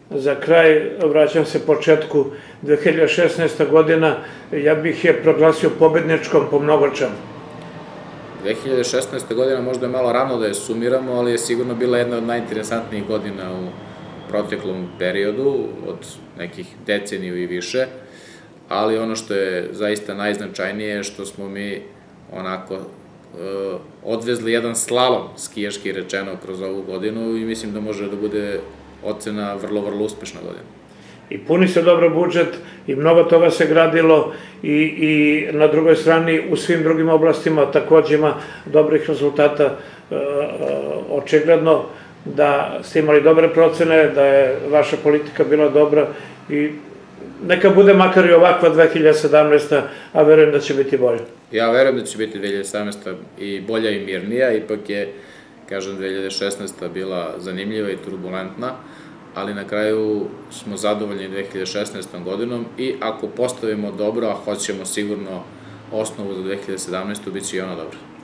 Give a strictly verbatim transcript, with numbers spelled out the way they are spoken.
za kraj, vraćam se početku dve hiljade šesnaeste. godina, ja bih je proglasio pobedničkom po mnogo čemu. dve hiljade šesnaeste. godina možda je malo rano da je sumiramo, ali je sigurno bila jedna od najinteresantnijih godina u proteklom periodu, od nekih deceniju i više, ali ono što je zaista najznačajnije je što smo mi onako odvezli jedan slalom, skijaški rečeno, kroz ovu godinu i mislim da može da bude ocena vrlo, vrlo uspešna godina. I puni se dobro budžet i mnogo toga se gradilo i na drugoj strani u svim drugim oblastima takođe ima dobrih rezultata. Očigledno da ste imali dobre procene, da je vaša politika bila dobra i neka bude makar i ovakva dve hiljade sedamnaesta. a verujem da će biti bolje. Ja verujem da će biti dve hiljade sedamnaesta. i bolja i mirnija, ipak je, kažem, dve hiljade šesnaesta. bila zanimljiva i turbulentna, ali na kraju smo zadovoljni dve hiljade šesnaestom. godinom i ako postavimo dobro, a hoćemo sigurno osnovu za dve hiljade sedamnaestu. bit će i ona dobra.